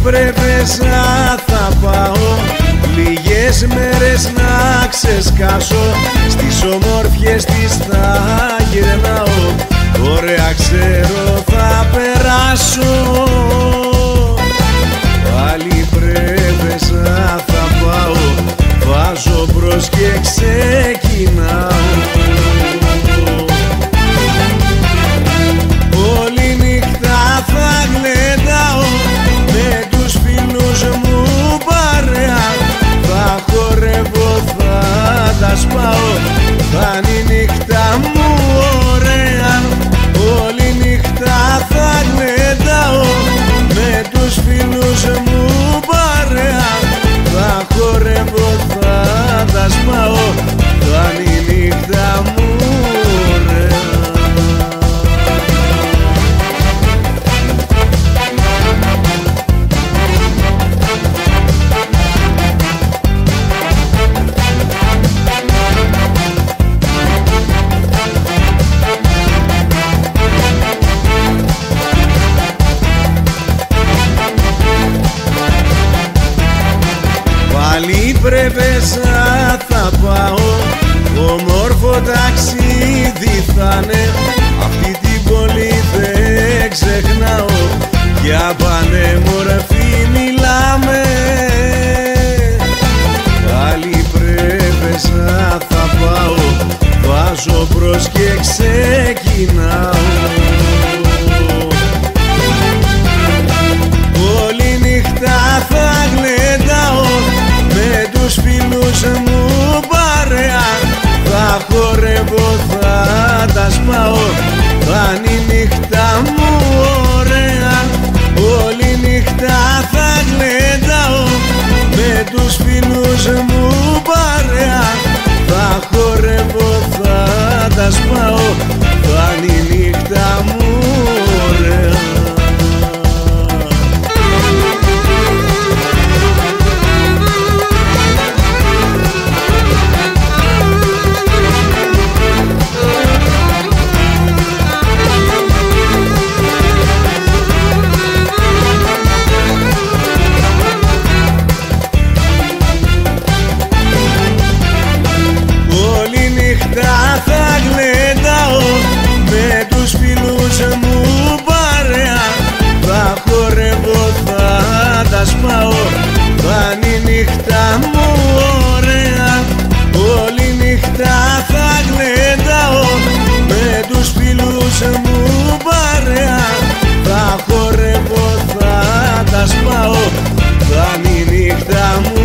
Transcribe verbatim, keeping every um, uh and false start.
πρέπεσα θα πάω λίγες μέρες να ξεσκάσω, στις ομορφιές της θα γυρνάω, ωραία ξέρω θα περάσω. Πάλι πρέπεσα θα πάω, βάζω μπρος και ξεκινάω. Όλη νύχτα θα γλεντάω με τους φίλους μου παρέα, θα χορεύω, θα τα σπάω, θα είναι η νύχτα μου ωραία. Όλη νύχτα θα γλεντάω με τους φίλους μου παρέα, θα χορεύω, θα τα σπάω, θα είναι η νύχτα μου ωραία. Πάλι πρέπεσα θα πάω, όμορφο ταξίδι θα'ναι, αυτή την πόλη δεν ξεχνάω, για πανέμορφη μιλάμε. Πάλι πρέπεσα θα πάω, βάζω μπρος και ξεκινάω. Όλη νύχτα θα γλεντάω με τους φίλους μου παρέα, θα χορεύω, θα τα σπάω, θα είναι η νύχτα μου ωραία. Όλη νύχτα θα γλεντάω με τους φίλους μου παρέα, θα χορεύω, θα τα σπάω, θα είναι η νύχτα μου ωραία. Θα γλεντάω με τους φίλους μου παρέα, θα χορεύω, θα τα σπάω, θα είναι η νύχτα μου ωραία. Όλη νύχτα θα γλεντάω με τους φίλους μου παρέα, θα χορεύω, θα τα σπάω, θα είναι η νύχτα μου